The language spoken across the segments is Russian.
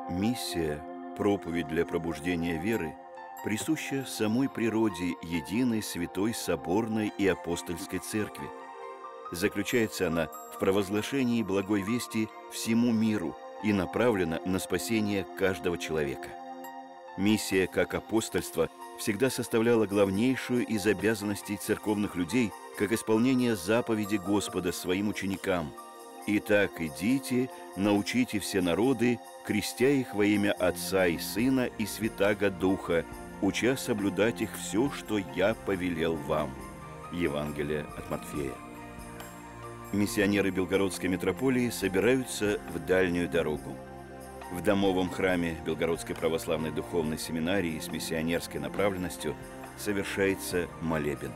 Миссия, проповедь для пробуждения веры, присуща самой природе единой, святой, соборной и апостольской церкви. Заключается она в провозглашении благой вести всему миру и направлена на спасение каждого человека. Миссия, как апостольство, всегда составляла главнейшую из обязанностей церковных людей, как исполнение заповеди Господа своим ученикам. «Итак, идите, научите все народы, крестя их во имя Отца и Сына и Святаго Духа, уча соблюдать их все, что я повелел вам». Евангелие от Матфея. Миссионеры Белгородской митрополии собираются в дальнюю дорогу. В домовом храме Белгородской православной духовной семинарии с миссионерской направленностью совершается молебен.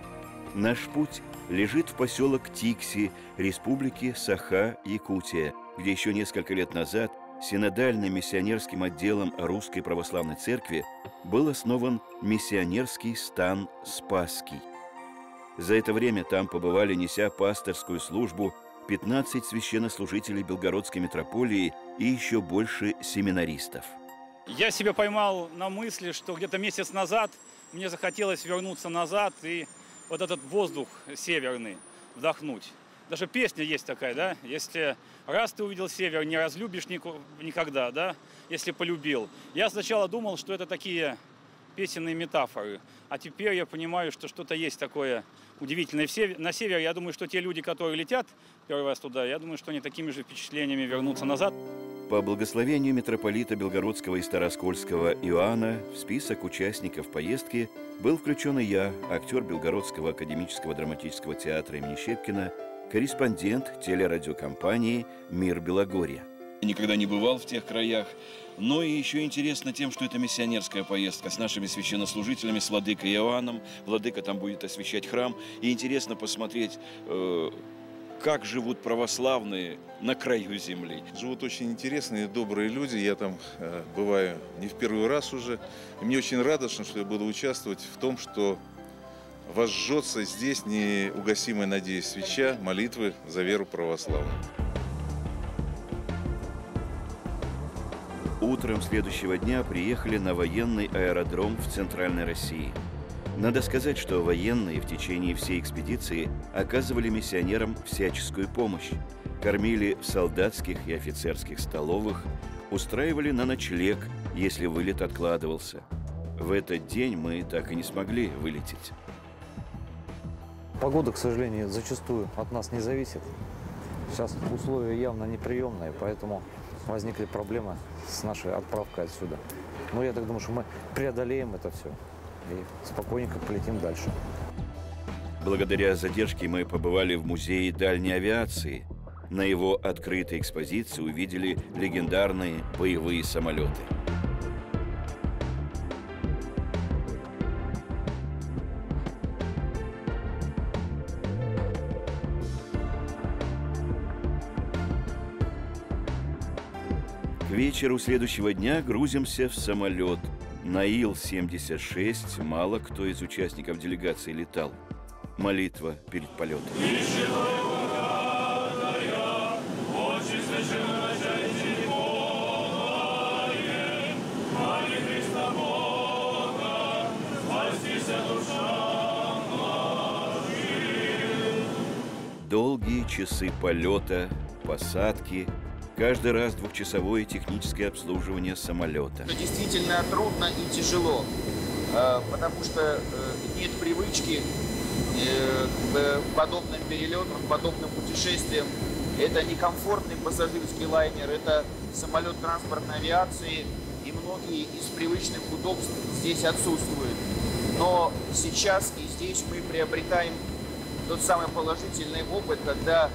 Наш путь лежит в поселок Тикси, республики Саха-Якутия, где еще несколько лет назад синодальным миссионерским отделом Русской Православной Церкви был основан миссионерский стан Спасский. За это время там побывали, неся пасторскую службу, 15 священнослужителей Белгородской митрополии и еще больше семинаристов. Я себя поймал на мысли, что где-то месяц назад мне захотелось вернуться назад и вот этот воздух северный вдохнуть. Даже песня есть такая, да? Если раз ты увидел север, не разлюбишь никогда, да? Если полюбил. Я сначала думал, что это такие песенные метафоры. А теперь я понимаю, что что-то есть такое удивительное на севере. Я думаю, что те люди, которые летят первый раз туда, я думаю, что они такими же впечатлениями вернутся назад. По благословению митрополита Белгородского и Староскольского Иоанна в список участников поездки был включен и я, актер Белгородского академического драматического театра имени Щепкина, корреспондент телерадиокомпании «Мир Белогорья». Никогда не бывал в тех краях, но и еще интересно тем, что это миссионерская поездка с нашими священнослужителями, с владыкой Иоанном. Владыка там будет освящать храм. И интересно посмотреть, как живут православные на краю земли. Живут очень интересные, добрые люди. Я там бываю не в первый раз уже. И мне очень радостно, что я буду участвовать в том, что возжжется здесь неугасимая, надеюсь, свеча молитвы за веру православную. Утром следующего дня приехали на военный аэродром в Центральной России. Надо сказать, что военные в течение всей экспедиции оказывали миссионерам всяческую помощь. Кормили в солдатских и офицерских столовых, устраивали на ночлег, если вылет откладывался. В этот день мы так и не смогли вылететь. Погода, к сожалению, зачастую от нас не зависит. Сейчас условия явно неприемные, поэтому возникли проблемы с нашей отправкой отсюда. Но я так думаю, что мы преодолеем это все и спокойненько полетим дальше. Благодаря задержке мы побывали в музее дальней авиации. На его открытой экспозиции увидели легендарные боевые самолеты. К вечеру следующего дня грузимся в самолет. На Ил-76 мало кто из участников делегации летал. Молитва перед полетом. Долгие часы полета, посадки, каждый раз двухчасовое техническое обслуживание самолета. Это действительно трудно и тяжело, потому что нет привычки к подобным перелетам, к подобным путешествиям. Это не комфортный пассажирский лайнер, это самолет транспортной авиации, и многие из привычных удобств здесь отсутствуют. Но сейчас и здесь мы приобретаем тот самый положительный опыт, когда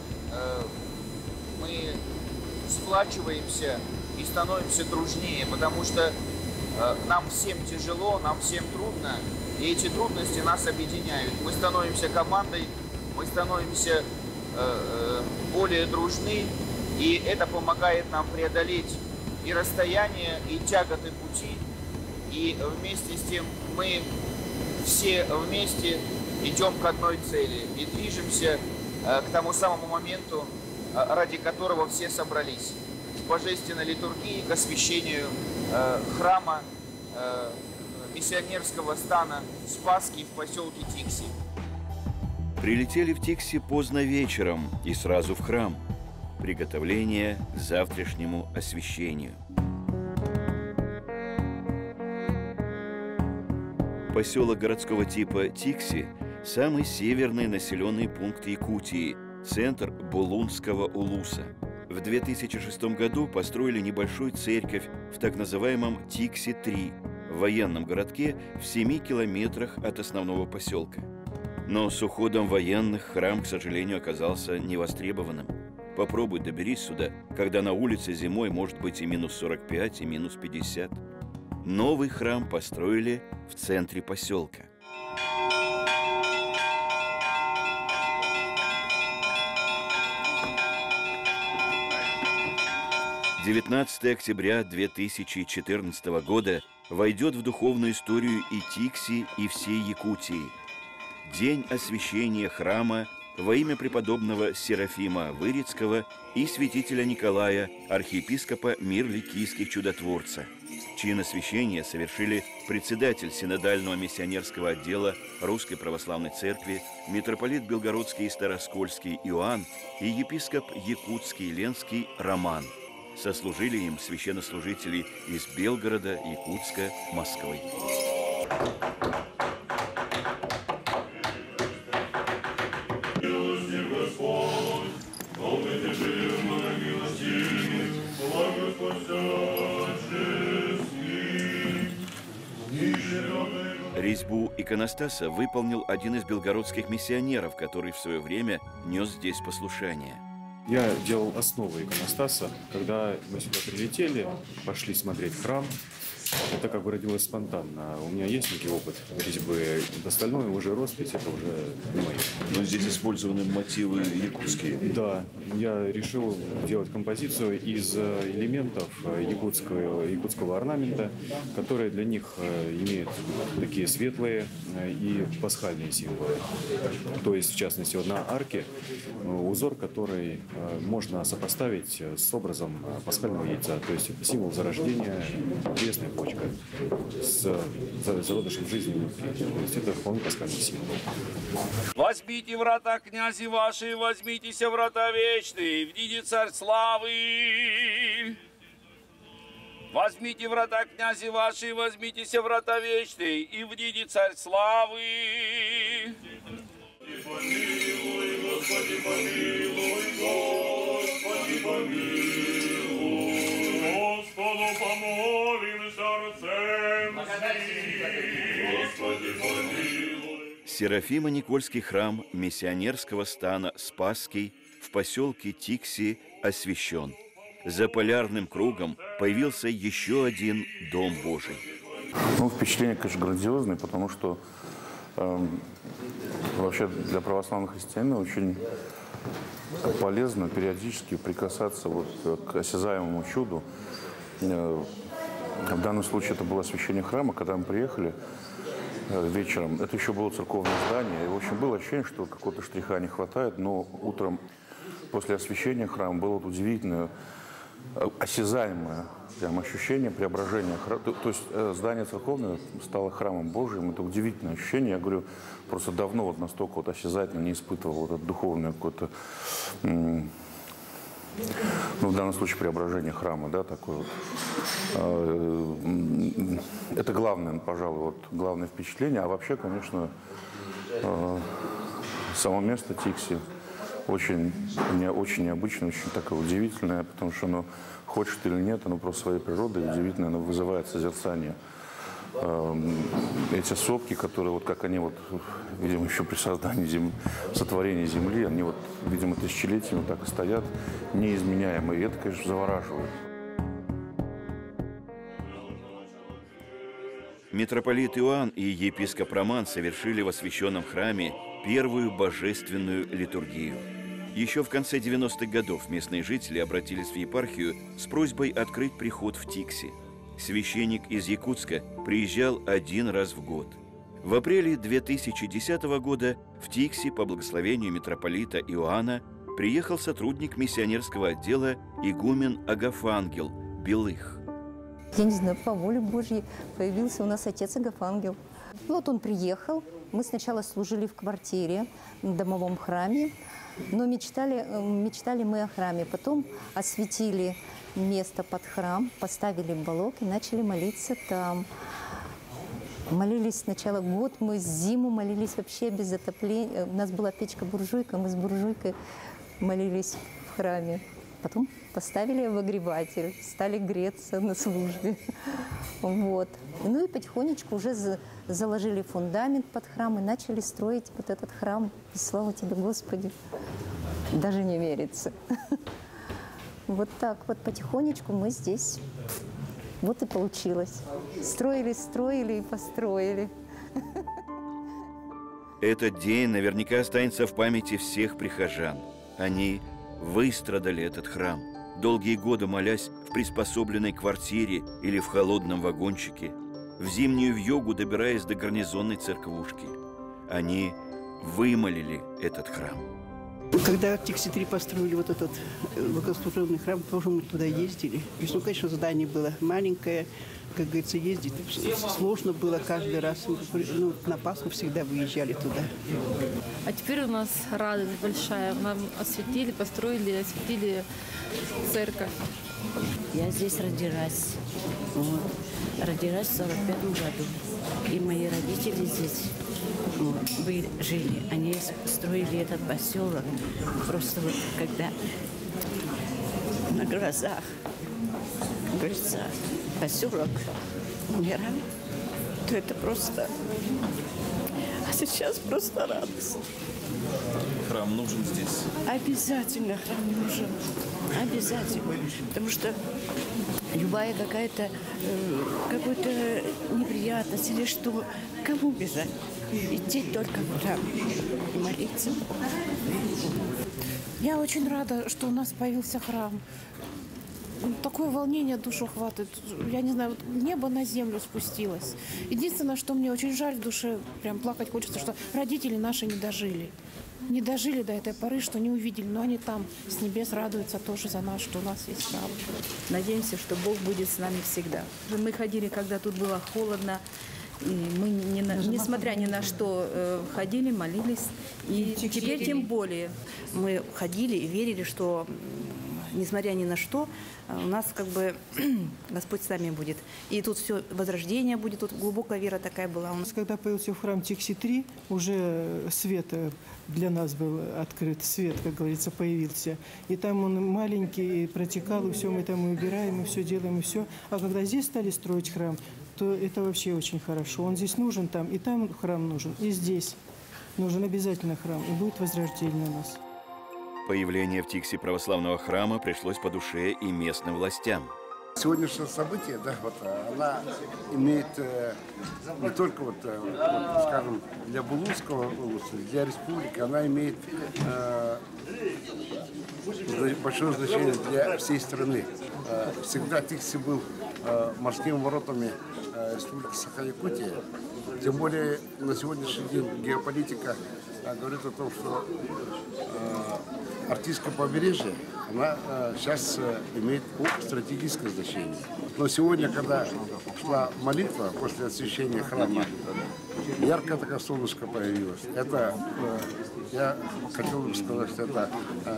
мы сплачиваемся и становимся дружнее, потому что нам всем тяжело, нам всем трудно, и эти трудности нас объединяют. Мы становимся командой, мы становимся более дружны, и это помогает нам преодолеть и расстояние, и тяготы пути, и вместе с тем мы все вместе идем к одной цели и движемся к тому самому моменту, ради которого все собрались. к божественной литургии, к освящению храма миссионерского стана Спасский в поселке Тикси. Прилетели в Тикси поздно вечером и сразу в храм. Приготовление к завтрашнему освящению. Поселок городского типа Тикси – самый северный населенный пункт Якутии, центр Булунского улуса. В 2006 году построили небольшую церковь в так называемом Тикси-3, в военном городке в 7 километрах от основного поселка. Но с уходом военных храм, к сожалению, оказался невостребованным. Попробуй доберись сюда, когда на улице зимой может быть и минус 45, и минус 50. Новый храм построили в центре поселка. 19 октября 2014 года войдет в духовную историю и Тикси, и всей Якутии. День освящения храма во имя преподобного Серафима Вырицкого и святителя Николая, архиепископа Мирликийских чудотворца. Чин освящения совершили председатель синодального миссионерского отдела Русской Православной Церкви, митрополит Белгородский и Староскольский Иоанн и епископ Якутский Ленский Роман. Сослужили им священнослужители из Белгорода, Якутска, Москвы. Резьбу иконостаса выполнил один из белгородских миссионеров, который в свое время нес здесь послушание. Я делал основу иконостаса. Когда мы сюда прилетели, пошли смотреть храм. Это как бы родилось спонтанно. У меня есть некий опыт резьбы. Остальное уже роспись, это уже не мое. Но здесь использованы мотивы якутские. Да, я решил делать композицию из элементов якутского орнамента, которые для них имеют такие светлые и пасхальные символы. То есть, в частности, вот на арке узор, который можно сопоставить с образом пасхального яйца. То есть символ зарождения, крестной почка с зародышем жизни внутри. То есть это вполне пасхальный символ. Возьмите врата, князи ваши, возьмитесь врата вечные, вниди царь славы. Возьмите врата, князи ваши, возьмитесь врата вечные, и вниди царь славы. Помилуй, Господи, помилуй, Господи, помилуй. Господу помолимся сердцем сим. Господи, помилуй. Серафимо-Никольский храм миссионерского стана Спасский в поселке Тикси освящен. За полярным кругом появился еще один Дом Божий. Ну, впечатление, конечно, грандиозное, потому что вообще для православных христиан очень полезно периодически прикасаться вот к осязаемому чуду. В данном случае это было освящение храма, когда мы приехали вечером. Это еще было церковное здание. И, в общем, было ощущение, что какого-то штриха не хватает, но утром после освящения храма было вот удивительное, осязаемое прям ощущение преображения. То есть здание церковное стало храмом Божиим. Это удивительное ощущение. Я говорю, просто давно вот настолько вот осязательно не испытывал вот это духовное какое-то, ну, в данном случае преображение храма, да, такое вот. Это главное, пожалуй, вот главное впечатление. А вообще, конечно, само место Тикси очень необычное, очень такое удивительное, потому что оно, хочет или нет, оно просто своей природой удивительное, оно вызывает созерцание. Эти сопки, которые, вот как они, вот, видимо, еще при создании сотворении Земли, они, вот, видимо, тысячелетиями так и стоят, неизменяемые. И это, конечно, завораживает. Митрополит Иоанн и епископ Роман совершили в освященном храме первую божественную литургию. Еще в конце 90-х годов местные жители обратились в епархию с просьбой открыть приход в Тикси. Священник из Якутска приезжал один раз в год. В апреле 2010 года в Тикси по благословению митрополита Иоанна приехал сотрудник миссионерского отдела игумен Агафангел Белых. Я не знаю, по воле Божьей появился у нас отец Агафангел. Вот он приехал. Мы сначала служили в квартире, в домовом храме, но мечтали мы о храме. Потом осветили место под храм, поставили балок и начали молиться там. Молились сначала год, мы зиму молились вообще без отопления. У нас была печка-буржуйка, мы с буржуйкой молились в храме. Потом поставили обогреватель, стали греться на службе. Вот. Ну и потихонечку уже заложили фундамент под храм и начали строить вот этот храм. И слава тебе, Господи, даже не верится. Вот так вот потихонечку мы здесь. Вот и получилось. Строили и построили. Этот день наверняка останется в памяти всех прихожан. Они выстрадали этот храм, долгие годы молясь в приспособленной квартире или в холодном вагончике, в зимнюю вьюгу добираясь до гарнизонной церквушки. Они вымолили этот храм. Когда в Тикси-3 построили вот этот богослужебный храм, тоже мы туда ездили. Ну, конечно, здание было маленькое, как говорится, ездить сложно было каждый раз. Ну, на Пасху всегда выезжали туда. А теперь у нас радость большая. Нам осветили, построили, осветили церковь. Я здесь родилась. Вот. Родилась в 45-м году. И мои родители здесь жили. Они строили этот поселок. Просто вот когда на глазах, как говорится, поселок умирал, то это просто... А сейчас просто радость. Храм нужен здесь? Обязательно храм нужен. Обязательно. Потому что любая какая-то неприятность или что, кому бежать? Идти только в храм и молиться. Я очень рада, что у нас появился храм. Такое волнение душу хватает. Я не знаю, вот небо на землю спустилось. Единственное, что мне очень жаль в душе, прям плакать хочется, что родители наши не дожили. Не дожили до этой поры, что не увидели, но они там с небес радуются тоже за нас, что у нас есть храм. Надеемся, что Бог будет с нами всегда. Мы ходили, когда тут было холодно, и мы, несмотря ни на что, ходили, молились. И теперь тем более. Мы ходили и верили, что, несмотря ни на что, у нас как бы Господь с нами будет. И тут все возрождение будет, тут глубокая вера такая была. У нас. Когда появился в храм Тикси-3, уже свет для нас был открыт, свет, как говорится, появился. И там он маленький, и протекал, и все мы там и убираем, и все делаем, и все. А когда здесь стали строить храм, то это вообще очень хорошо. Он здесь нужен, там храм нужен, и здесь нужен обязательно храм, и будет возрождение у нас. Появление в Тикси православного храма пришлось по душе и местным властям. Сегодняшнее событие, да, вот, она имеет не только, скажем, для Булунского области, для республики, она имеет большое значение для всей страны. Всегда Тикси был морскими воротами республики Саха-Якутия. Тем более на сегодняшний день геополитика говорит о том, что Арктическое побережье, она сейчас имеет стратегическое значение. Но сегодня, когда шла молитва после освящения храма, яркое такое солнышко появилось. Это, я хотел бы сказать, что это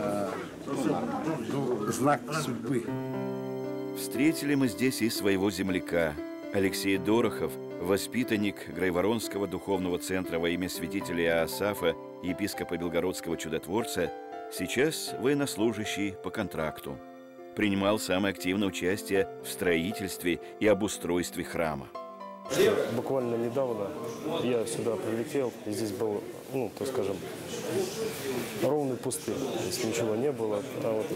знак судьбы. Встретили мы здесь и своего земляка. Алексей Дорохов, воспитанник Грайворонского духовного центра во имя святителя Иоасафа, епископа Белгородского чудотворца, сейчас военнослужащий по контракту. Принимал самое активное участие в строительстве и обустройстве храма. Буквально недавно я сюда прилетел, и здесь был, так скажем, ровный пустырь. Здесь ничего не было. А вот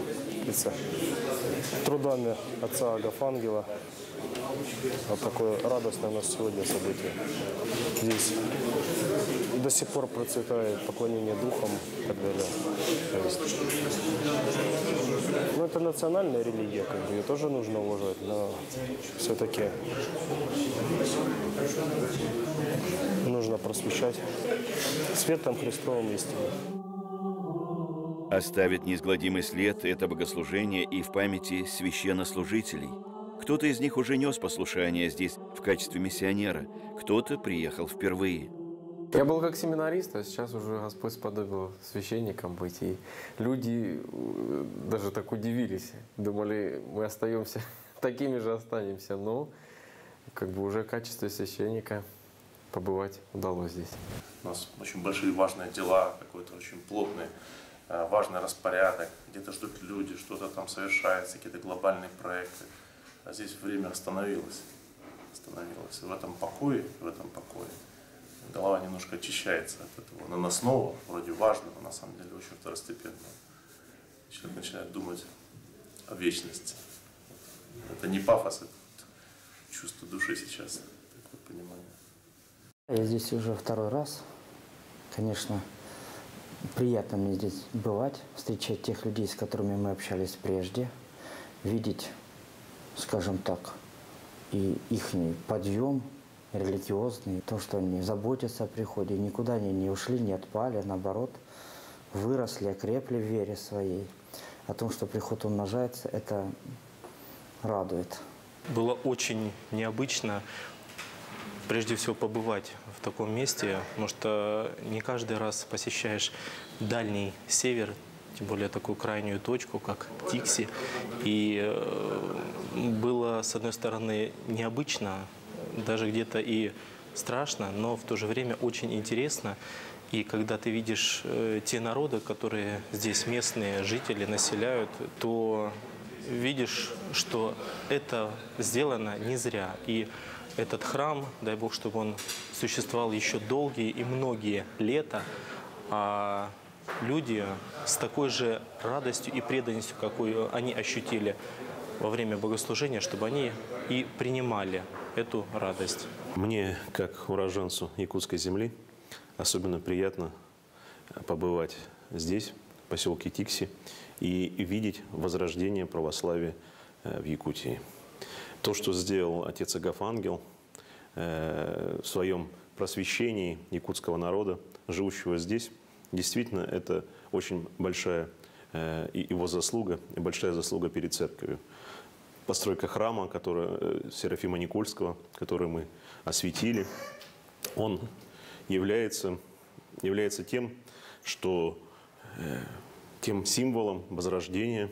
трудами отца Агафангела вот такое радостное у нас сегодня событие. Здесь до сих пор процветает поклонение духам и так далее. Это национальная религия, ее тоже нужно уважать, но все-таки нужно просвещать светом Христовым истину. Оставит неизгладимый след это богослужение и в памяти священнослужителей. Кто-то из них уже нес послушание здесь в качестве миссионера, кто-то приехал впервые. Я был как семинарист, а сейчас уже Господь сподобил священником быть. И люди даже так удивились. Думали, мы остаемся, такими же останемся. Но как бы уже в качестве священника побывать удалось здесь. У нас очень большие важные дела, какой-то очень плотный, важный распорядок. Где-то ждут люди, что-то там совершается, какие-то глобальные проекты. А здесь время остановилось. И в этом покое, голова немножко очищается от этого наносного, вроде важного, на самом деле очень второстепенного. Человек начинает думать о вечности. Это не пафос, это чувство души сейчас, такое понимание. Я здесь уже второй раз. Конечно, приятно мне здесь бывать, встречать тех людей, с которыми мы общались прежде, видеть, скажем так, и их подъем религиозный, то, что они заботятся о приходе, никуда они не ушли, не отпали, наоборот, выросли, окрепли в вере своей. О том, что приход умножается, это радует. Было очень необычно, прежде всего, побывать в таком месте, потому что не каждый раз посещаешь дальний север, тем более такую крайнюю точку, как Тикси. И было, с одной стороны, необычно, даже где-то и страшно, но в то же время очень интересно. И когда ты видишь те народы, которые здесь местные жители населяют, то видишь, что это сделано не зря. И этот храм, дай Бог, чтобы он существовал еще долгие и многие лета, а люди с такой же радостью и преданностью, какую они ощутили во время богослужения, чтобы они и принимали эту радость. Мне, как уроженцу якутской земли, особенно приятно побывать здесь, в поселке Тикси, и видеть возрождение православия в Якутии. То, что сделал отец Агафангел в своем просвещении якутского народа, живущего здесь, действительно, это очень большая его заслуга, и большая заслуга перед церковью. Постройка храма, Серафима Никольского, который мы осветили, он является тем, тем символом возрождения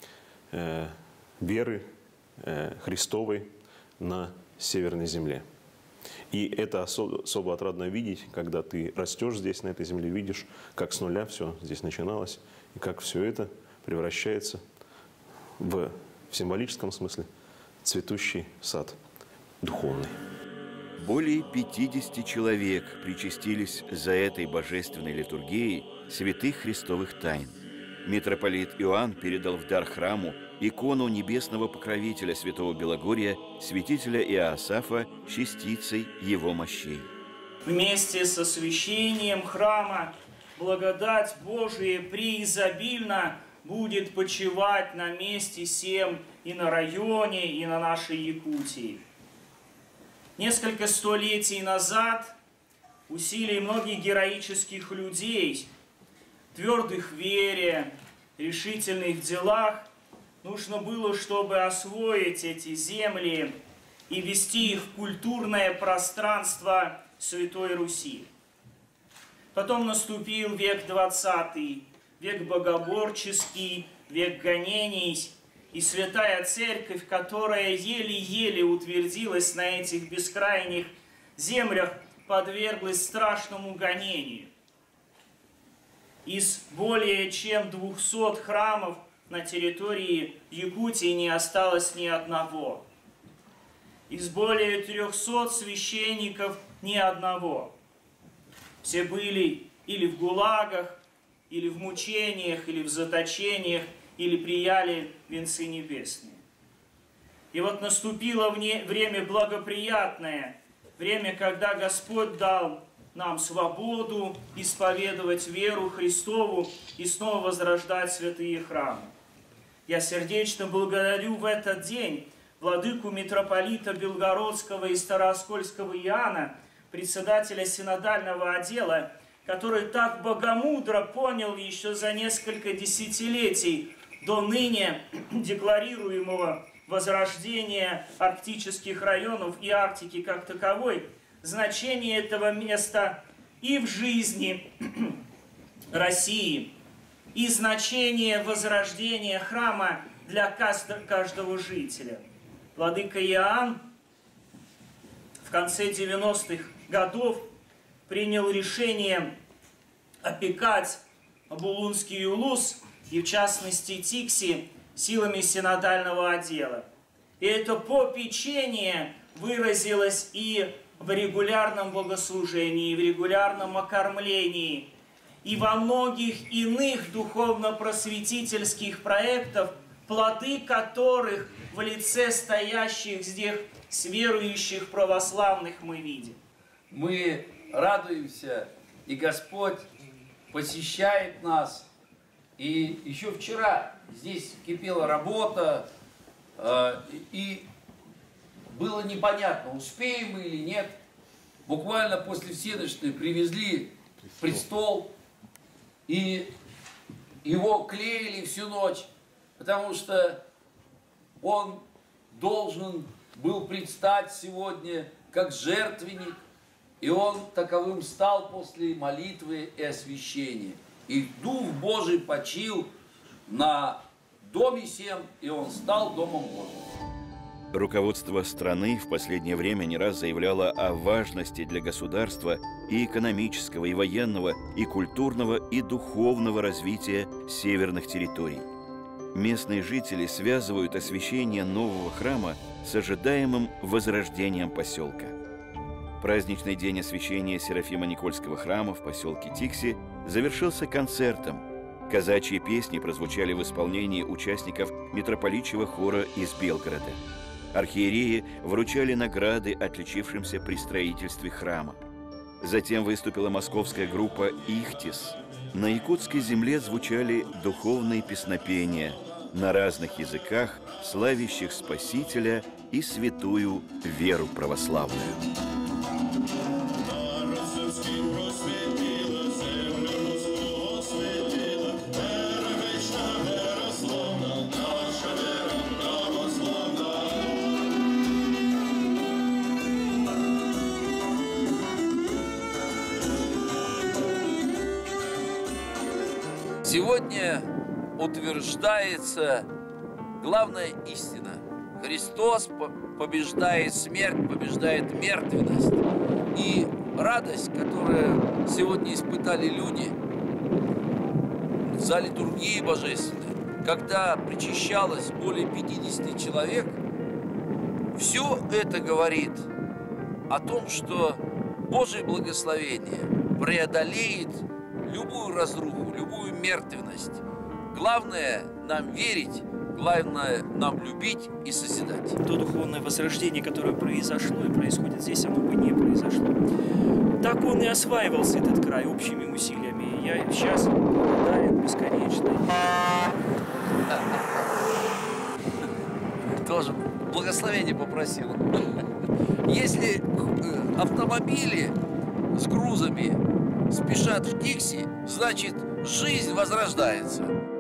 веры Христовой на Северной земле. И это особо отрадно видеть, когда ты растешь здесь, на этой земле, видишь, как с нуля все здесь начиналось, и как все это превращается в символическом смысле цветущий сад духовный. Более 50 человек причастились за этой божественной литургией святых христовых тайн. Митрополит Иоанн передал в дар храму икону небесного покровителя святого Белогорья, святителя Иоасафа, частицей его мощей. Вместе с освящением храма благодать Божия преизобильно будет почивать на месте сем и на районе, и на нашей Якутии. Несколько столетий назад усилий многих героических людей, твердых в вере, решительных в делах, нужно было, чтобы освоить эти земли и ввести их в культурное пространство Святой Руси. Потом наступил век 20, век богоборческий, век гонений, и Святая Церковь, которая еле-еле утвердилась на этих бескрайних землях, подверглась страшному гонению. Из более чем 200 храмов на территории Якутии не осталось ни одного. Из более 300 священников ни одного. Все были или в гулагах, или в мучениях, или в заточениях, или прияли венцы небесные. И вот наступило время благоприятное, время, когда Господь дал нам свободу исповедовать веру Христову и снова возрождать святые храмы. Я сердечно благодарю в этот день владыку митрополита Белгородского и Старооскольского Иоанна, председателя синодального отдела, который так богомудро понял еще за несколько десятилетий до ныне декларируемого возрождения арктических районов и Арктики как таковой, значение этого места и в жизни России, и значение возрождения храма для каждого жителя. Владыка Иоанн в конце 90-х годов принял решение опекать Булунский улус и, в частности, Тикси, силами синодального отдела. И это попечение выразилось и в регулярном богослужении, и в регулярном окормлении, и во многих иных духовно-просветительских проектах, плоды которых в лице стоящих здесь верующих православных мы видим. Мы радуемся, и Господь посещает нас. И еще вчера здесь кипела работа, и было непонятно, успеем мы или нет. Буквально после всеночной привезли престол, и его клеили всю ночь, потому что он должен был предстать сегодня как жертвенник, и он таковым стал после молитвы и освящения. И Дух Божий почил на доме сем, и он стал Домом Божьим. Руководство страны в последнее время не раз заявляло о важности для государства и экономического, и военного, и культурного, и духовного развития северных территорий. Местные жители связывают освящение нового храма с ожидаемым возрождением поселка. Праздничный день освящения Серафимо-Никольского храма в поселке Тикси завершился концертом. Казачьи песни прозвучали в исполнении участников митрополичьего хора из Белгорода. Архиереи вручали награды отличившимся при строительстве храма. Затем выступила московская группа «Ихтис». На якутской земле звучали духовные песнопения на разных языках, славящих Спасителя и святую веру православную. Сегодня утверждается главная истина. Христос побеждает смерть, побеждает мертвенность. И радость, которую сегодня испытали люди за литургией божественной, когда причащалось более 50 человек, все это говорит о том, что Божье благословение преодолеет любую разруху, любую мертвенность. Главное нам верить, главное нам любить и созидать. То духовное возрождение, которое произошло и происходит здесь, оно бы не произошло. Так он и осваивался, этот край, общими усилиями. Я счастлив, благодарен бесконечно. Тоже благословение попросил. Если автомобили с грузами спешат в Тикси, значит, жизнь возрождается.